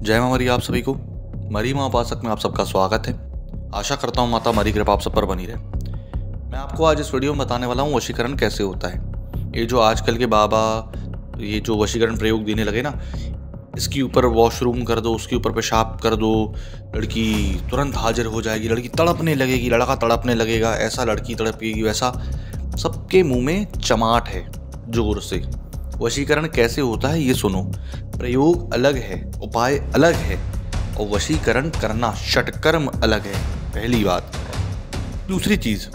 जय माँ मरी आप सभी को। मरी माँ उपासक में आप सबका स्वागत है। आशा करता हूँ माता मरी कृपा आप सब पर बनी रहे। मैं आपको आज इस वीडियो में बताने वाला हूँ वशीकरण कैसे होता है। ये जो आजकल के बाबा ये जो वशीकरण प्रयोग देने लगे ना, इसके ऊपर वॉशरूम कर दो, उसके ऊपर पेशाब कर दो, लड़की तुरंत हाजिर हो जाएगी, लड़की तड़पने लगेगी, लड़का तड़पने लगेगा, ऐसा लड़की तड़पेगी वैसा, सबके मुंह में चमाट है जोर से। वशीकरण कैसे होता है ये सुनो। प्रयोग अलग है, उपाय अलग है और वशीकरण करना षटकर्म अलग है, पहली बात। दूसरी चीज़,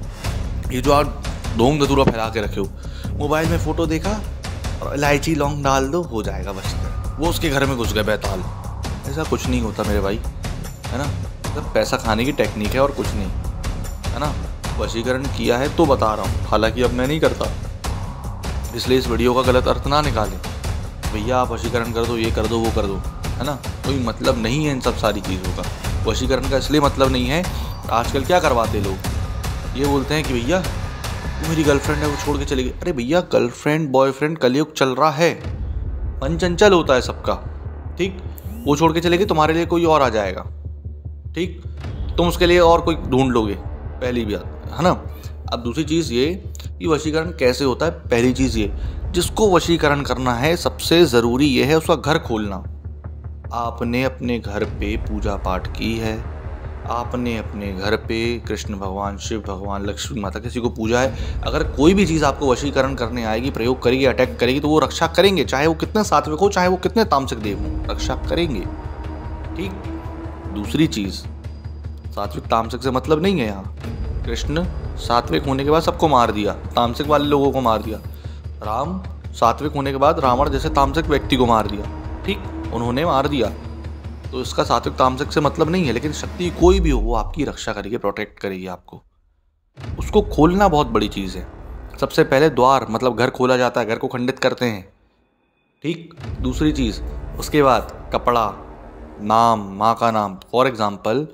ये जो आप ढोंग धतूरा फैला के रखे हो, मोबाइल में फ़ोटो देखा और इलायची लौंग डाल दो, हो जाएगा वशीकरण। वो उसके घर में घुस गए बैताल। ऐसा कुछ नहीं होता मेरे भाई, है ना। मतलब पैसा खाने की टेक्निक है और कुछ नहीं, है ना। वशीकरण किया है तो बता रहा हूँ, हालांकि अब मैं नहीं करता, इसलिए इस वीडियो का गलत अर्थ ना निकालें। भैया आप वशीकरण कर दो, ये कर दो, वो कर दो, है ना। कोई मतलब नहीं है इन सब सारी चीज़ों का। वशीकरण का इसलिए मतलब नहीं है, आजकल क्या करवाते लोग, ये बोलते हैं कि भैया वो मेरी गर्लफ्रेंड है, वो छोड़ के चली गई। अरे भैया, गर्लफ्रेंड बॉयफ्रेंड कलयुग चल रहा है, मन चंचल होता है सबका, ठीक। वो छोड़ के चले गई, तुम्हारे लिए कोई और आ जाएगा, ठीक। तुम उसके लिए और कोई ढूंढ लोगे, पहली बात, है ना। अब दूसरी चीज़ ये कि वशीकरण कैसे होता है। पहली चीज़ ये, जिसको वशीकरण करना है सबसे ज़रूरी ये है उसका घर खोलना। आपने अपने घर पे पूजा पाठ की है, आपने अपने घर पे कृष्ण भगवान, शिव भगवान, लक्ष्मी माता, किसी को पूजा है। अगर कोई भी चीज़ आपको वशीकरण करने आएगी, प्रयोग करेगी, अटैक करेगी, तो वो रक्षा करेंगे, चाहे वो कितने सात्विक हो, चाहे वो कितने तामसिक देव हो, रक्षा करेंगे, ठीक। दूसरी चीज़, सात्विक तामसिक से मतलब नहीं है। यहाँ कृष्ण सात्विक होने के बाद सबको मार दिया, तामसिक वाले लोगों को मार दिया। राम सात्विक होने के बाद रावण जैसे तामसिक व्यक्ति को मार दिया, ठीक, उन्होंने मार दिया। तो इसका सात्विक तामसिक से मतलब नहीं है, लेकिन शक्ति कोई भी हो वो आपकी रक्षा करेगी, प्रोटेक्ट करेगी आपको। उसको खोलना बहुत बड़ी चीज़ है। सबसे पहले द्वार मतलब घर खोला जाता है, घर को खंडित करते हैं, ठीक। दूसरी चीज़, उसके बाद कपड़ा, नाम, माँ का नाम। फॉर एग्जाम्पल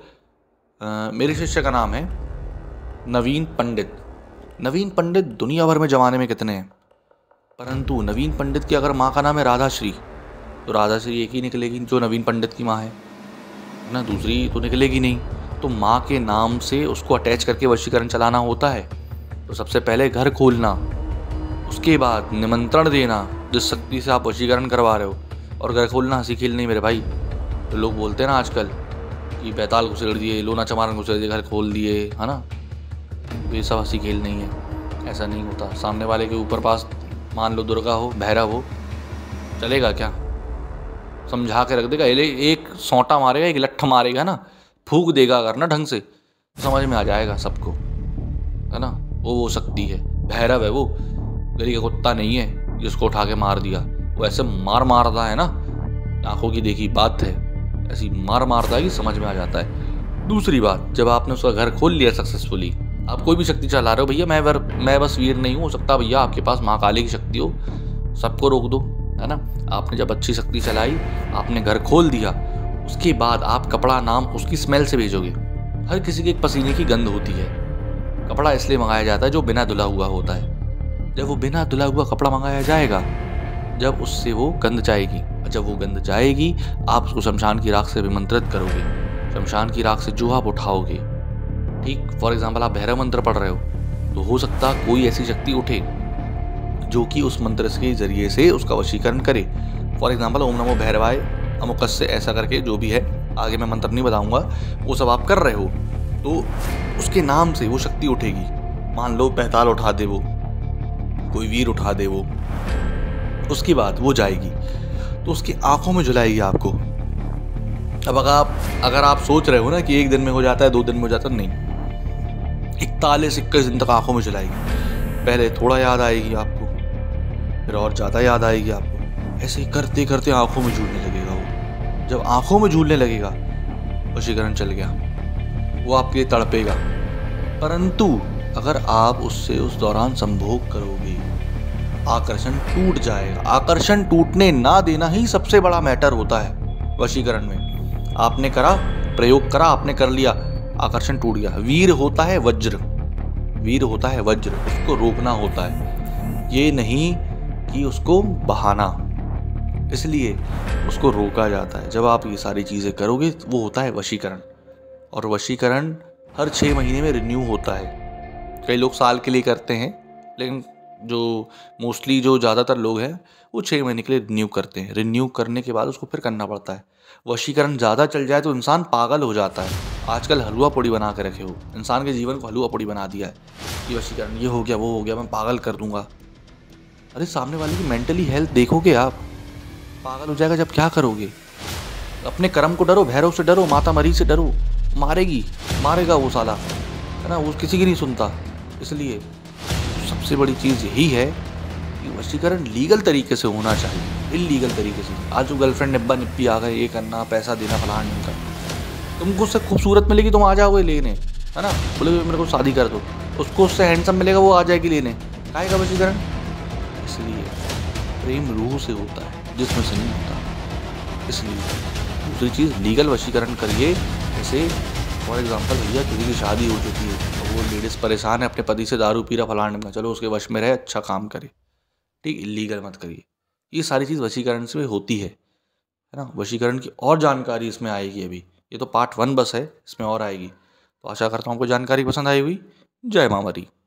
मेरे शिष्य का नाम है नवीन पंडित। नवीन पंडित दुनिया भर में ज़माने में कितने हैं, परंतु नवीन पंडित की अगर माँ का नाम है राधाश्री, तो राधाश्री एक ही निकलेगी जो नवीन पंडित की माँ है ना, दूसरी तो निकलेगी नहीं। तो माँ के नाम से उसको अटैच करके वशीकरण चलाना होता है। तो सबसे पहले घर खोलना, उसके बाद निमंत्रण देना जिस शक्ति से आप वशीकरण करवा रहे हो, और घर खोलना हंसी खेल नहीं मेरे भाई। तो लोग बोलते हैं ना आजकल कि बैताल घुसेड़ दिए, लोना चमारन घुसेड़ दिए, घर खोल दिए, है ना। तो ये सब हंसी खेल नहीं है, ऐसा नहीं होता। सामने वाले के ऊपर पास मान लो दुर्गा हो, भैरव हो, चलेगा क्या? समझा के रख देगा, एक सौंटा मारेगा, एक लट्ठ मारेगा ना, फूंक देगा अगर ना ढंग से, समझ में आ जाएगा सबको, है ना। वो शक्ति है, भैरव है वो, गली का कुत्ता नहीं है जिसको उठा के मार दिया। वो ऐसे मारता है ना, आंखों की देखी बात है, ऐसी मारता है कि समझ में आ जाता है। दूसरी बात, जब आपने उसका घर खोल लिया सक्सेसफुली, आप कोई भी शक्ति चला रहे हो, भैया मैं बस वीर नहीं हूँ, हो सकता भैया आपके पास माँ काली की शक्ति हो, सबको रोक दो, है ना। आपने जब अच्छी शक्ति चलाई, आपने घर खोल दिया, उसके बाद आप कपड़ा, नाम उसकी स्मेल से भेजोगे। हर किसी के एक पसीने की गंध होती है। कपड़ा इसलिए मंगाया जाता है जो बिना धुला हुआ होता है। जब वो बिना धुला हुआ कपड़ा मंगाया जाएगा, जब उससे वो गंध जाएगी, जब वो गंध जाएगी, आप उसको शमशान की राख से अभिमंत्रित करोगे। शमशान की राख से जो आप उठाओगे, ठीक। फॉर एग्जाम्पल आप भैरव मंत्र पढ़ रहे हो, तो हो सकता कोई ऐसी शक्ति उठे जो कि उस मंत्र के जरिए से उसका वशीकरण करे। फॉर एग्जाम्पल ओम नमो भैरवाय अमुकस्य, ऐसा करके जो भी है, आगे मैं मंत्र नहीं बताऊंगा, वो सब आप कर रहे हो, तो उसके नाम से वो शक्ति उठेगी। मान लो बैताल उठा दे वो, कोई वीर उठा दे वो, उसके बाद वो जाएगी तो उसकी आंखों में जलाएगी आपको। अब अगर आप सोच रहे हो ना कि एक दिन में हो जाता है, 2 दिन में हो जाता है, नहीं, 41 दिन तक आंखों में जलाएगी। पहले थोड़ा याद आएगी आपको, फिर और ज़्यादा याद आएगी आपको, ऐसे ही करते करते आंखों में झूलने लगेगा वो। जब आंखों में झूलने लगेगा, वशीकरण चल गया, वो आपके लिए तड़पेगा। परंतु अगर आप उससे उस दौरान संभोग करोगे, आकर्षण टूट जाएगा। आकर्षण टूटने ना देना ही सबसे बड़ा मैटर होता है वशीकरण में। आपने करा, प्रयोग करा, आपने कर लिया, आकर्षण टूट गया। वीर होता है वज्र, वीर होता है वज्र, उसको रोकना होता है, ये नहीं कि उसको बहाना। इसलिए उसको रोका जाता है। जब आप ये सारी चीज़ें करोगे वो होता है वशीकरण, और वशीकरण हर 6 महीने में रिन्यू होता है। कई लोग साल के लिए करते हैं, लेकिन जो मोस्टली जो ज़्यादातर लोग हैं वो 6 महीने के लिए रिन्यू करते हैं। रिन्यू करने के बाद उसको फिर करना पड़ता है। वशीकरण ज़्यादा चल जाए तो इंसान पागल हो जाता है। आजकल हलवा पूड़ी बना के रखे हो, इंसान के जीवन को हलवा पूड़ी बना दिया है कि वशीकरण ये हो गया वो हो गया, मैं पागल कर दूंगा। अरे सामने वाले की मेंटली हेल्थ देखोगे आप? पागल हो जाएगा जब क्या करोगे? अपने कर्म को डरो, भैरव से डरो, माता मरी से डरो, मारेगी मारेगा वो साला, है ना, वो किसी की नहीं सुनता। इसलिए सबसे बड़ी चीज़ यही है कि वशीकरण लीगल तरीके से होना चाहिए, इलीगल तरीके से। आज जो गर्लफ्रेंड निब्बा निप्पी आ गए, ये करना, पैसा देना, फलाना नहीं करना। तुमको उससे खूबसूरत मिलेगी, तुम आ जाओगे लेने, है ना, बोले मेरे को शादी कर दो। उसको उससे हैंडसम मिलेगा, वो आ जाएगी लेने। काहेगा वशीकरण? इसलिए प्रेम रूह से होता है, जिस्म से नहीं होता। इसलिए दूसरी चीज़, लीगल वशीकरण करिए। जैसे फॉर एग्जांपल भैया किसी की शादी हो चुकी है, तो वो लेडीज़ परेशान है अपने पति से, दारू पी रहा फलाने में, चलो उसके वश में रहे, अच्छा काम करे, ठीक, इलीगल मत करिए। ये सारी चीज़ वशीकरण से होती है ना। वशीकरण की और जानकारी इसमें आएगी अभी, ये तो पार्ट 1 बस है, इसमें और आएगी। तो आशा करता हूँ आपको जानकारी पसंद आई हुई। जय माँ मरी।